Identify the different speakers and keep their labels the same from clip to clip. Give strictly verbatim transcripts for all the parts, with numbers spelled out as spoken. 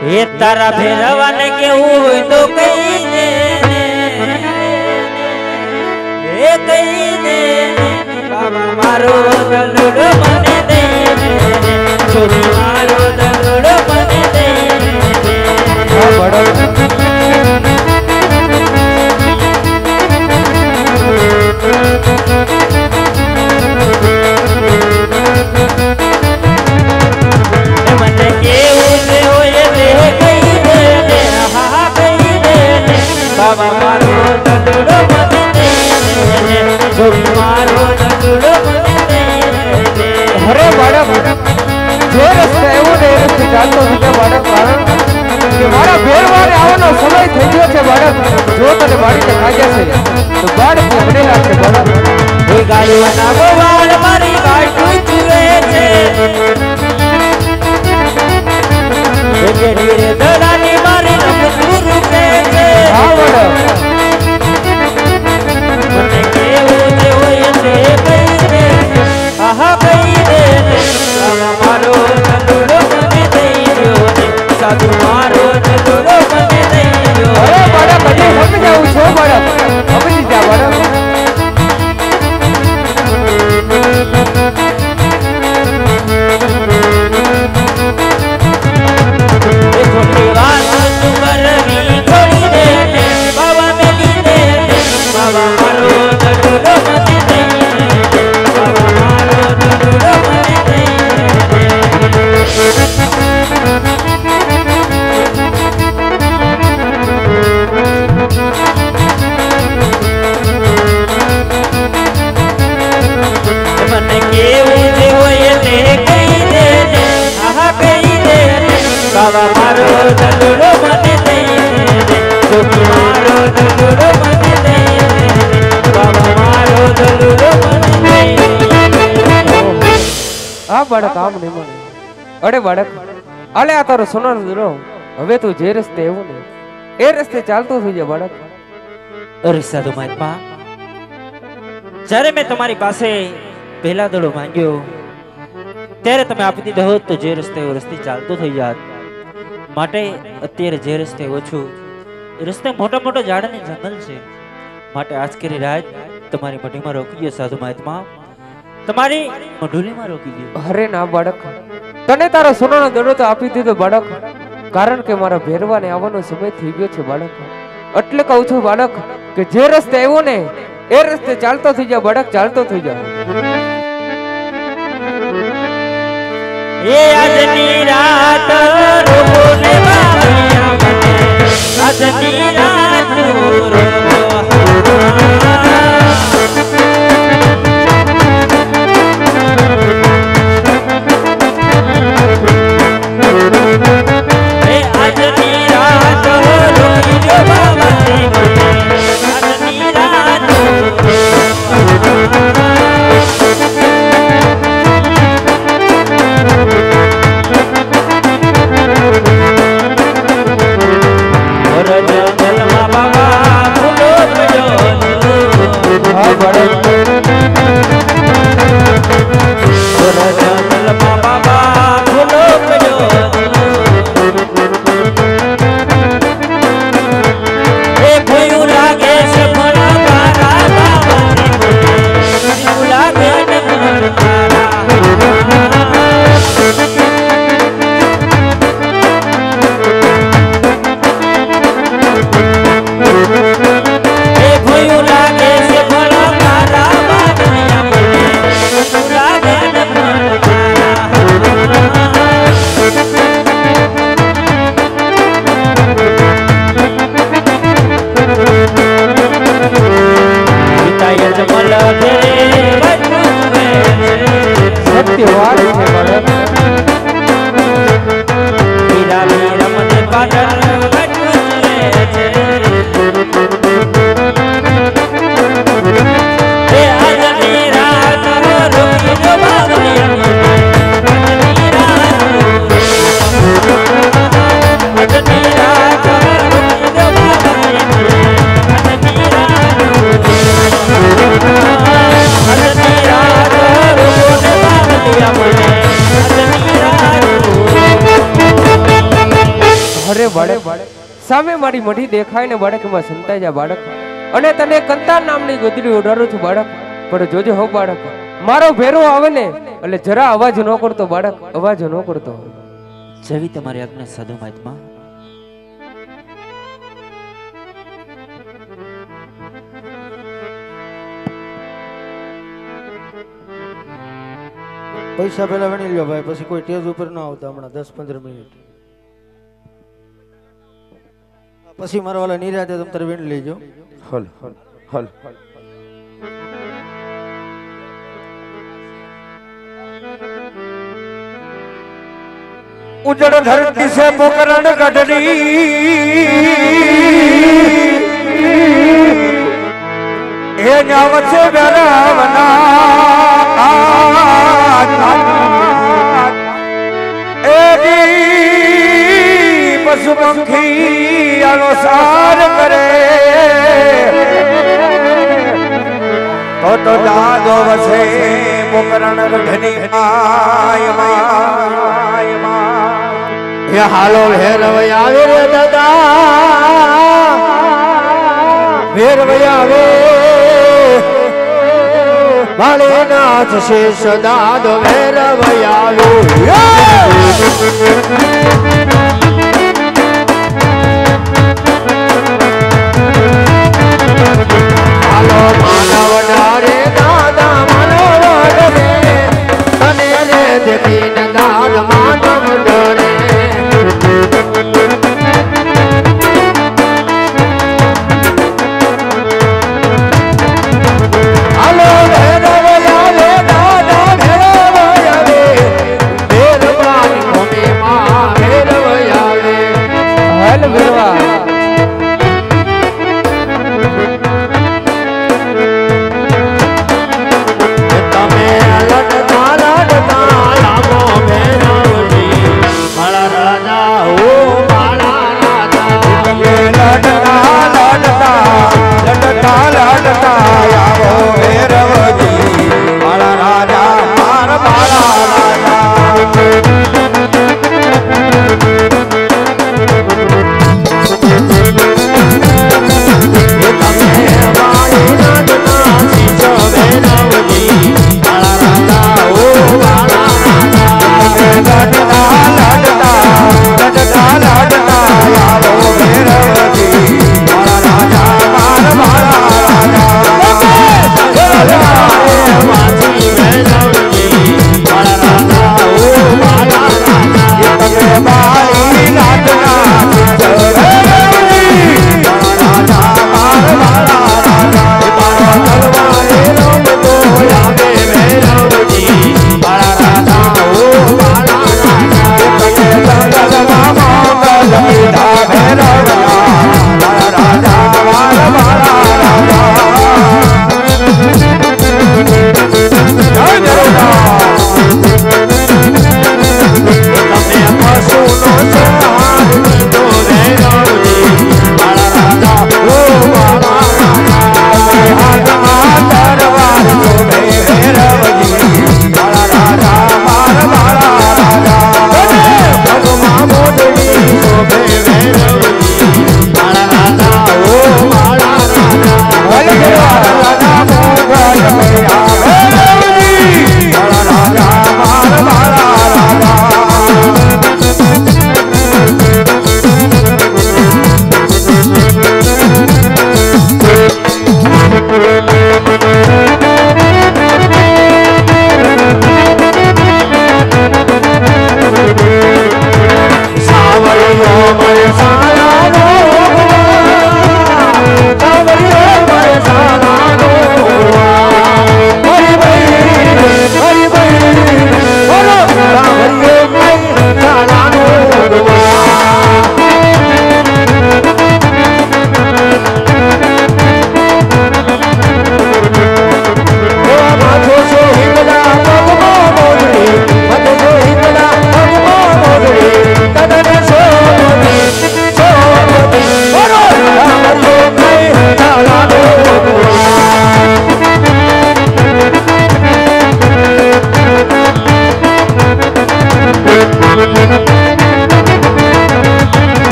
Speaker 1: ये तारा भेरवा ने केવું तो कही दे ए कही दे बाबा मारो दलड़ो मने दे छोरी मारो दलड़ो मने दे हां बड़ो मने केવું दे होए दे कही दे हा कही दे बाबा मारो दलड़ो मने दे छोरी मारो दलड़ो मने दे
Speaker 2: अरे बाळक जो रस्ते एवो ने रस्ते चालतो છે બાળક કારણ કે મારા ભેરવારે આવવાનો સમય થઈ ગયો છે બાળક જો તને બાળકે ખાગ્યા છે તો બાળક મને રાખે બાળક
Speaker 1: એ ગાડીના ગોવાળ મારી ગાડી ચુવે છે એ કેડી રે દડાની મારી રમતું રૂકે છે
Speaker 2: હા બાળક
Speaker 1: મને કેવું જે હોય છે કઈ દે આહા કઈ દે મારો દલડો મને દઈ દ્યો ને સાધુ મારો દલડો મને દઈ દ્યો
Speaker 2: અરે બાળક હજી સમજાવું છો બાળક સમજી જા બાળક
Speaker 1: એ છોકરી વાત તું કરવી છોડી દે બાબા મેલી દે બાબા મારો દલડો મને દઈ બાબા મારો દલડો મને દઈ મને કેવું જે હોય તે કહી દે આહા કહી દે બાબા મારો દલડો મને દઈ દે છોકરી મારો દલડો મને દઈ દે બાબા મારો દલડો મને દઈ
Speaker 2: આ બાળક આમ નહીં મને અરે બાળક આલે આ તારો સોનાનો દડો હવે તું જે રસ્તે એવું ને એ રસ્તે ચાલતો થઈ જા બાળક
Speaker 1: અરે સાધુ મહાત્મા જ્યારે મેં તમારી પાસે પહેલા દડો માંગ્યો ત્યારે તમે આપી દીધો હોત તો જે રસ્તે એ રસ્તે ચાલતો થઈ જાત માટે અત્યારે જે રસ્તે એવો છું એ રસ્તે મોટા મોટા ઝાડ અને જંગલ છે માટે આજ કરી રાત તમારી મઢીમાં રોકી ગયો સાધુ મહાત્મા તમારી મઢુલીમાં રોકી ગયો
Speaker 2: અરે ના બાળક તને તારો સોનાનો દડો તો આપી દીધો બાળક કારણ કે મારા ભેરવાને આવવાનો સમય થઈ ગયો છે બાળક એટલે કહું છું બાળક કે જે રસ્તે આવ્યો ને એ રસ્તે ચાલતો થઈ જા બાળક ચાલતો થઈ જા
Speaker 1: એ આજની રાત રોબો ને બાબિયા મને આજની રાત રોબો
Speaker 2: હરે બાળક સામે મારી મઢી દેખાય ને બાળક એમાં સંતાઈ જા બાળક અને તને કંતાર નામની ગોદડી ઉડાડું છું બાળક પણ જોજે હો બાળક મારો ભેરો આવે ને એટલે જરા અવાજ ન કરતો બાળક અવાજ ન કરતો
Speaker 1: જેવી તમારી આજ્ઞા સાધુ મહાત્મા
Speaker 3: પૈસા પેલા વણી લ્યો ભાઈ પછી કોઈ ટેજ ઉપર ના આવતા હમણાં દસ પંદર મિનિટ પછી મારા વાળા નિરાતે તમે તારે વીણ લેજો
Speaker 2: હલ હલ હલ
Speaker 4: ઉજળ ધરતી સે પોકરણ ગઢડી એ નામ છે વેરાવના એડી પશુ પંખી આનો સાર કરે તો તો દાદો વસે પોકરણ ગઢની માય માય માય હે હાલો ભેરવય આવે રે દાદા ભેરવય આવે ભાલેનાથ શેષ દાદો ભેરવય આવે હાલો માનવ ડારે દાદા માનવ ડરે તને રે દેખી દાદ માનવ ડરે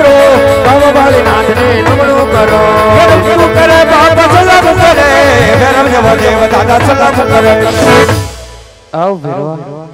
Speaker 4: करो बाबा बालीनाथ ने नमणो करो तू करे बाबा सलाम करे भैरव जब देव दादा सलाम करे
Speaker 2: आओ भैरवा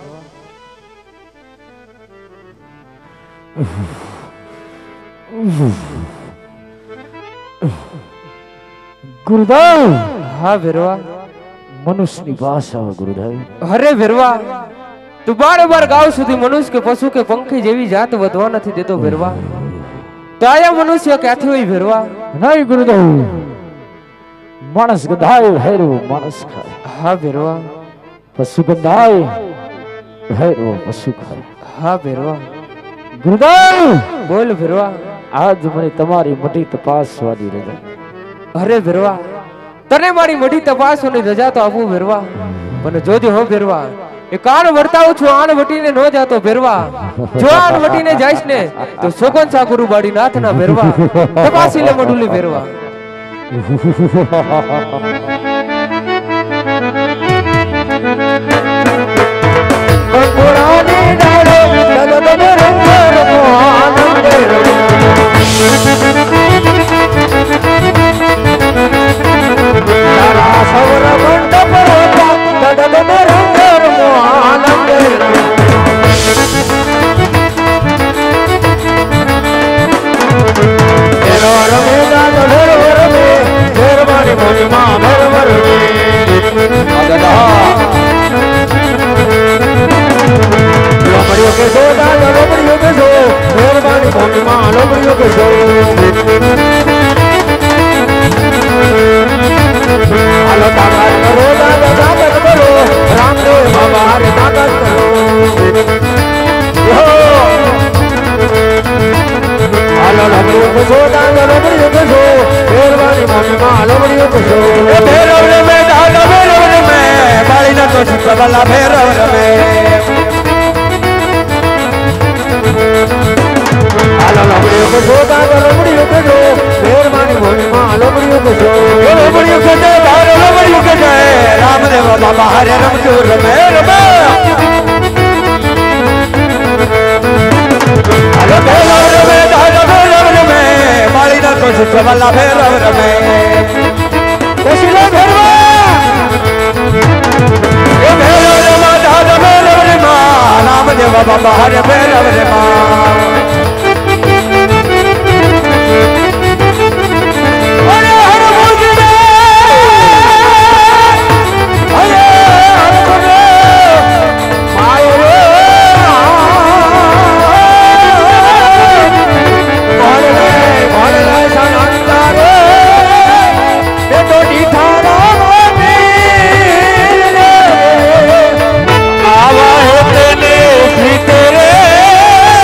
Speaker 5: गुरुदेव
Speaker 2: हाँ भैरवा
Speaker 5: मनुष्य ની ભાષા ગુરુદેવ
Speaker 2: અરે ભેરવા તું બાર બાર ગાવ સુધી મનુષ્ય કે પશુ કે પંખી જેવી જાત વધવા નથી દેતો ભેરવા તો આયા મનુષ્ય ક્યાંથી હોય ભેરવા
Speaker 5: નહીં ગુરુદેવ માણસ ગધાય ભૈરવ માણસ ખાય
Speaker 2: હા ભેરવા
Speaker 5: પશુ ગધાય ભૈરવ પશુ ખાય
Speaker 2: હા ભેરવા
Speaker 5: ગુરુદેવ
Speaker 2: બોલ ભેરવા
Speaker 5: આજ મને તમારી મોટી તપાસવાની રજા
Speaker 2: અરે ભેરવા તને મારી મોટી તપાસોની રજા તો આપું ભેરવા પણ જોજો હો ભેરવા એ કાન વર્તાવું છું આન વટીને નો જાતો ભેરવા જો આન વટીને જાઈશ ને તો સોગન સાગુરુ બાડી નાથ ના ભેરવા તપાસી લે મડુલી ભેરવા
Speaker 4: પુરાની ડાળો દલદલ રંગરનો આનંદ તારા સૌર મંડપ રોતા દલદલ રંગરનો આનંદ તેરો રમે દાદલ રમે ફેરવાની મોજમાં ભરવર અગદા લોમડીઓ કે જો દાદા લોમડીઓ કે જો ફેરવાની મોજમાં લોમડીઓ કે જો હાલો તાકાત કરો દાદા તાકાત કરો રામદેવ બાબા રે તાકાત કરો હાલો લોમડીઓ કે જો દાદા લોમડીઓ કે જો ફેરવાની મોજમાં લોમડીઓ કે જો એ ભેરવ રમે દાદા ભેરવ રમે બાળીના તો શુક્રવાલા ભેરવ રમે હાલો લોમડીઓ કે જો દાદા લોમડીઓ કે જો ફેરવાની મોજમાં લોમડીઓ કે જો લોમડીઓ કે જો બાર લોમડીઓ કે જો રામદેવ બાબા હરે રમજો રમે રમે હાલો ભેરવ રમે દાદા ભેરવ રમે બાળીના તો શુક્રવાલા ભેરવ રમે કશીલો ભેરવા એ ભેરવ રમા દાદા ભેરવ રમા રામદેવ બાબા હરે ભેરવ રમા तेरे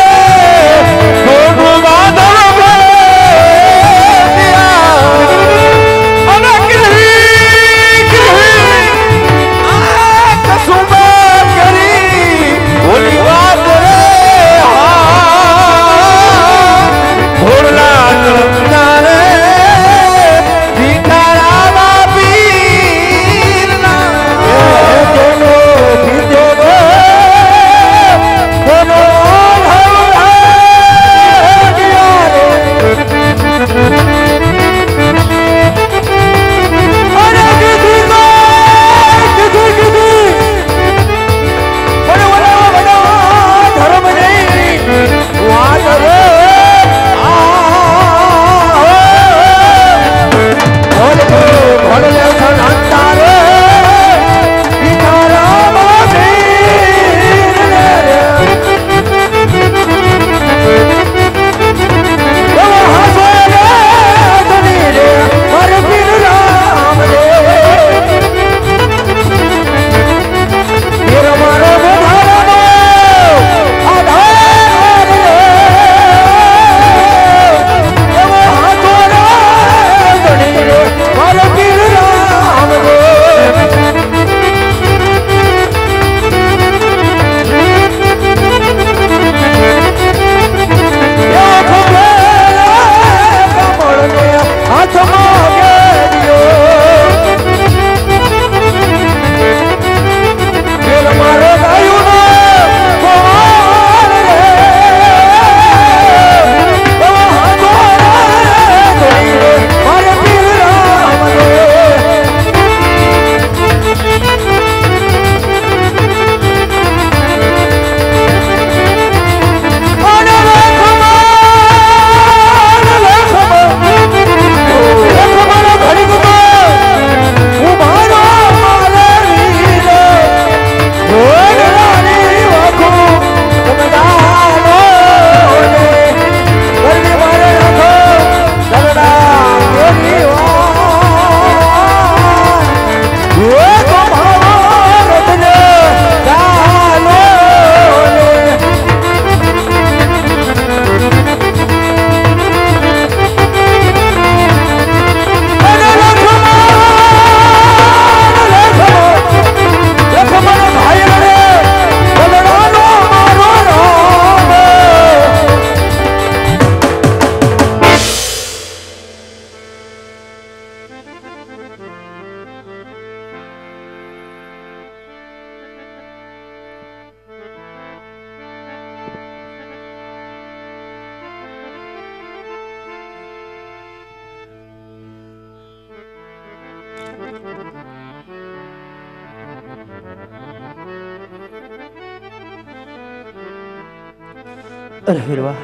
Speaker 1: અરે ફેરવા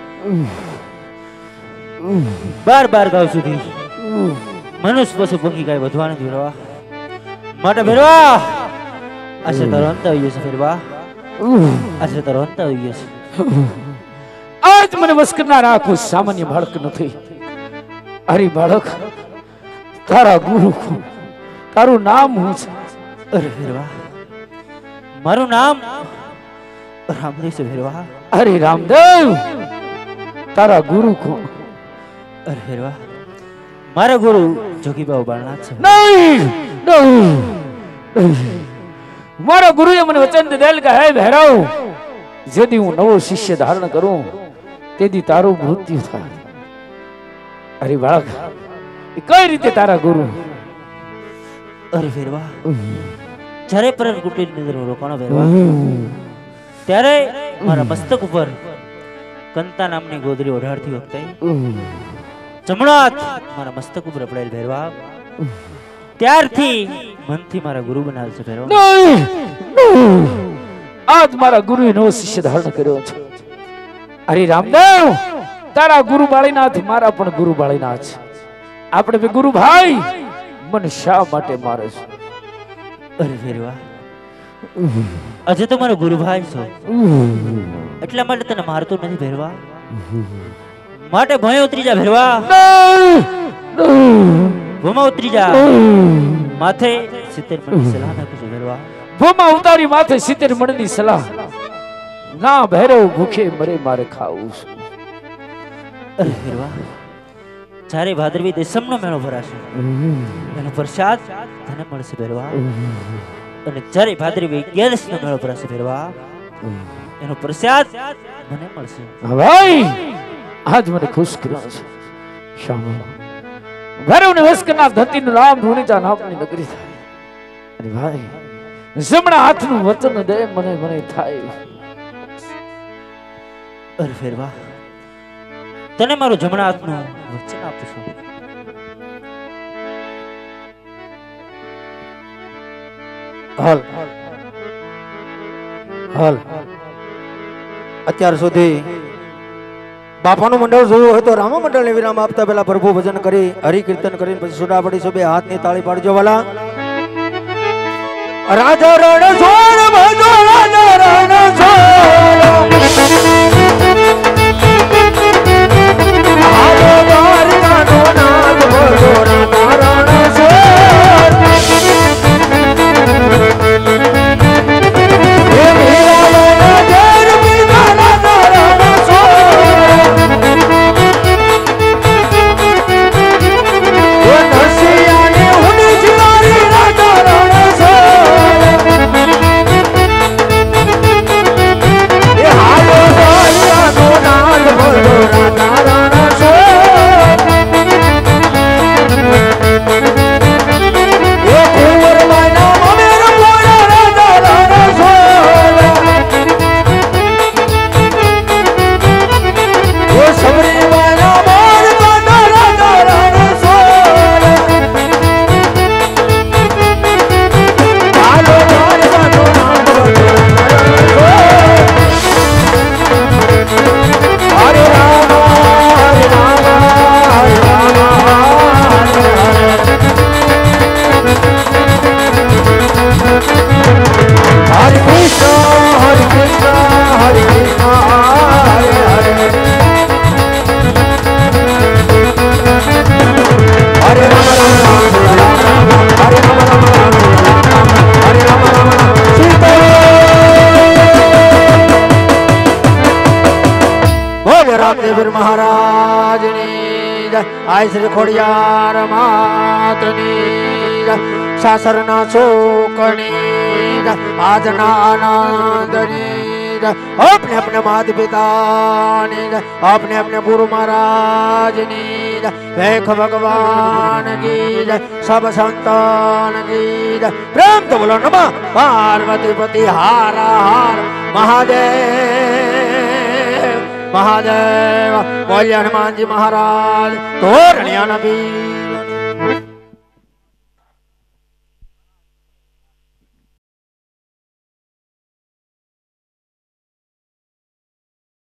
Speaker 1: બાર બાર ગાવ સુધી મનુષ્ય પશુ પંખી કાંઈ વધવા નથી ફેરવા માટે ફેરવા આશે તારો અંત આવી ગયો છે ફેરવા આશે તારો અંત આવી ગયો છે
Speaker 5: આજ મને વશ કરનાર આ કોઈ સામાન્ય બાળક નથી. અરે બાળક, તારા ગુરુ કોણ? તારું નામ શું છે?
Speaker 1: અરે ફેરવા મારું નામ રામદેવ છે ફેરવા.
Speaker 5: અરે રામદેવ, તારા ગુરુ કોણ?
Speaker 1: અરે ફેરવા મારા ગુરુ જોગીબાબા બાળનાથ છે.
Speaker 5: નહીં નહીં, મારા ગુરુએ મને વચન દીધેલ કે હે ભૈરવ, જેથી હું નવો શિષ્ય ધારણ કરું તેથી તારું મૃત્યુ થાય. અરે બાળક, એ કઈ રીતે તારા ગુરુ?
Speaker 1: અરે ફેરવા જ્યારે પર કુટીરની અંદર રોકાણો ફેરવા ત્યારે મારા મસ્તક ઉપર કંતા નામની ગોદરી ઓઢાડતી વખતે જમણો હાથ મારા મસ્તક ઉપર અપડાયેલ ફેરવા ત્યારથી મનથી મારા ગુરુ બનાવેલ છે ફેરવા.
Speaker 5: નહીં નહીં, આજ મારા ગુરુએ નવો શિષ્ય ધારણ કર્યો છે. અરે રામદેવ, તારા ગુરુ બાળીનાથ મારા પણ ગુરુ બાળીનાથ છે. આપણે બે ગુરુ ભાઈ, મને શા માટે મારે છે?
Speaker 1: અરે ફેરવા આજે તો મારો ગુરુભાઈ છો એટલા માટે તને મારતો નથી ફેરવા. માટે ભય ઉતરી જા ફેરવા, ભૂમા ઉતરી જા. માથે સિત્તેર મણની સલાહ નાખું છું ફેરવા.
Speaker 5: ભૂમા ઉતારી માથે સિત્તેર મણની સલાહ ના ભૈરવ, ભૂખે મરે મારે ખાવું છે.
Speaker 1: અરે ફેરવા જ્યારે ભાદરવી દેશમનો મેળો ભરાશે એનો પ્રસાદ તને મળશે ફેરવા. અને જ્યારે ભાદરવી અગિયારસનો મેળો ભરાશે ફેરવા એનો પ્રસાદ મને મળશે.
Speaker 5: ભાઈ, આજ મને ખુશ કર્યો છે. શામો ભૈરવને વશ કરનાર ધરતીનું નામ ઋણિતા નામની નગરી થાય. અરે ભાઈ, જમણા હાથનું વચન દે મને મને થાય.
Speaker 1: અરે ફેરવા તને મારું જમણા હાથનું વચન આપું છું.
Speaker 3: હાલ હાલ અત્યાર સુધી બાપાનું મંડળ જોયું હોય તો રામ મંડળને વિરામ આપતા પહેલા પ્રભુ ભજન કરી હરિ કીર્તન કરીને પછી છૂટા પડીશું. બે હાથની તાળી પાડજો વાલા. રાજા રણ છોડ ભજો રાજા રણ છોડ આવો દ્વારકાનો નાથ ભજો રાજા રણ છોડ હે મીરાબાઈ જર પીધા રાજા રણ છોડ હે નરસિંહાની હુંડી જીવારી રાજા રણ છોડ હે હાલો દ્વારકાનો નાથ ભજો રાજા રણ છોડ હે કુંવરબાઈના મમેર પોળા રાજા રણ છોડ હે સબરીબાઈના મોર કાંઠા રાજા રણ છોડ હાલો દ્વારકાનો નાથ ભજો હરે રામ હરે રામ હરે રામ હરે કૃષ્ણ હરે કૃષ્ણ હરે કૃષ્ણ હરે હરે હરે રામ રામ રામ રામ હરે રામ રામ રામ રામ હરે રામ રામ રામ સીતા બોલ રામદેવ મહારાજની જય. આય શ્રી ખોડિયાર માતની જય. સાસરના શોકની જય. આજના આનંદની જય. अपने अपने माता पिता ने अपने अपने गुरु महाराज ने वेख भगवान की जय सब संतान की जय प्रेम तो बोलो नमः पार्वती पति हारा हार महादेव महादेव बोलिए हनुमान जी महाराज तोरणिया नबी